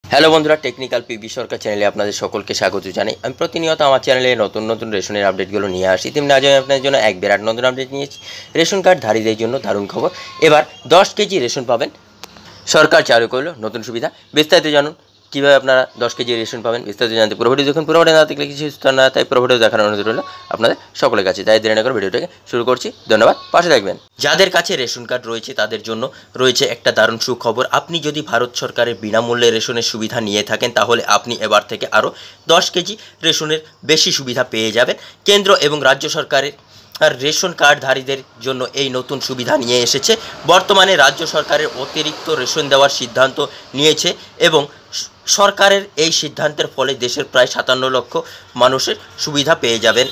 Hello বন্ধুরা, technical PB সরকার চ্যানেলে আপনাদের সকলকে স্বাগত জানাই। আমি প্রতিনিয়ত আমার চ্যানেলে নতুন নতুন রেশনের আপডেটগুলো নিয়ে আসি। তেমনি আজ আমি আপনাদের জন্য এক বিরাট নতুন আপডেট নিয়েছি। রেশন কার্ডধারীদের জন্য দারুণ খবর। এবার 10 কেজি রেশন পাবেন। সরকার চালু করলো নতুন সুবিধা। বিস্তারিত জানুন কীভাবে আপনারা 10 কেজি রেশন পাবেন। বিস্তারিত জানতে পুরো ভিডিও দেখুন। পুরো ভিডিও না দেখলে কিছু না, তাই পুরো ভিডিও দেখার অনুরোধ রইল আপনাদের সকলের কাছে। তাই দেরি না করে ভিডিওটাকে শুরু করছি। ধন্যবাদ, পাশে থাকবেন। যাদের কাছে রেশন কার্ড রয়েছে তাদের জন্য রয়েছে একটা দারুণ সুখবর। আপনি যদি ভারত সরকারের বিনামূল্যে রেশনের সুবিধা নিয়ে থাকেন তাহলে আপনি এবার থেকে আরও 10 কেজি রেশনের বেশি সুবিধা পেয়ে যাবেন। কেন্দ্র এবং রাজ্য সরকারের রেশন কার্ডধারীদের জন্য এই নতুন সুবিধা নিয়ে এসেছে। বর্তমানে রাজ্য সরকারের অতিরিক্ত রেশন দেওয়ার সিদ্ধান্ত নিয়েছে এবং সরকারের এই সিদ্ধান্তের ফলে দেশের প্রায় 57 লক্ষ মানুষের সুবিধা পেয়ে যাবেন।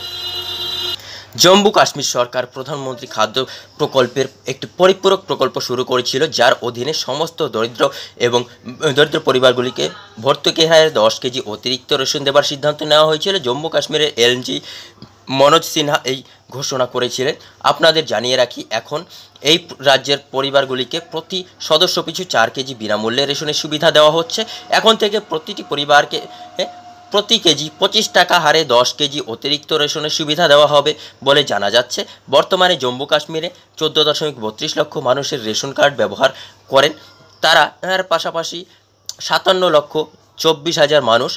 জম্মু কাশ্মীর সরকার প্রধানমন্ত্রী খাদ্য প্রকল্পের একটি পরিপূরক প্রকল্প শুরু করেছিল, যার অধীনে সমস্ত দরিদ্র পরিবারগুলিকে ভর্তুকি হারে 10 কেজি অতিরিক্ত রেশন দেওয়ার সিদ্ধান্ত নেওয়া হয়েছিল। জম্মু কাশ্মীরের এলজি মনোজ সিনহা এই ঘোষণা করেছিলেন। আপনাদের জানিয়ে রাখি, এখন এই রাজ্যের পরিবারগুলিকে প্রতি সদস্য পিছু 4 কেজি বিনামূল্যে রেশনের সুবিধা দেওয়া হচ্ছে। এখন থেকে প্রতিটি পরিবারকে প্রতি কেজি 25 টাকা হারে 10 কেজি অতিরিক্ত রেশনের সুবিধা দেওয়া হবে বলে জানা যাচ্ছে। বর্তমানে জম্মু কাশ্মীরে 14.32 লক্ষ মানুষের রেশন কার্ড ব্যবহার করেন। তার পাশাপাশি 57,24,000 মানুষ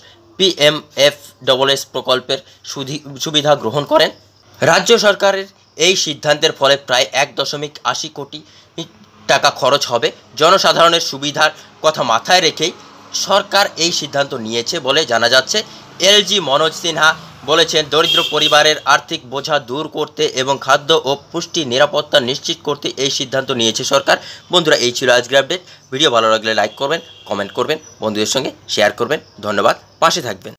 PMFSS প্রকল্পের সুবিধা গ্রহণ করেন। রাজ্য সরকারের এই সিদ্ধান্তের ফলে প্রায় 1.80 কোটি টাকা খরচ হবে। জনসাধারণের সুবিধার কথা মাথায় রেখেই সরকার এই সিদ্ধান্ত নিয়েছে বলে জানা যাচ্ছে। এলজি মনোজ সিনহা বলেছেন, দরিদ্র পরিবারের আর্থিক বোঝা দূর করতে এবং খাদ্য ও পুষ্টি নিরাপত্তা নিশ্চিত করতে এই সিদ্ধান্ত নিয়েছে সরকার। বন্ধুরা, এই ছিল আজকের আপডেট। ভিডিও ভালো লাগলে লাইক করবেন, কমেন্ট করবেন, বন্ধুদের সঙ্গে শেয়ার করবেন। ধন্যবাদ, পাশে থাকবেন।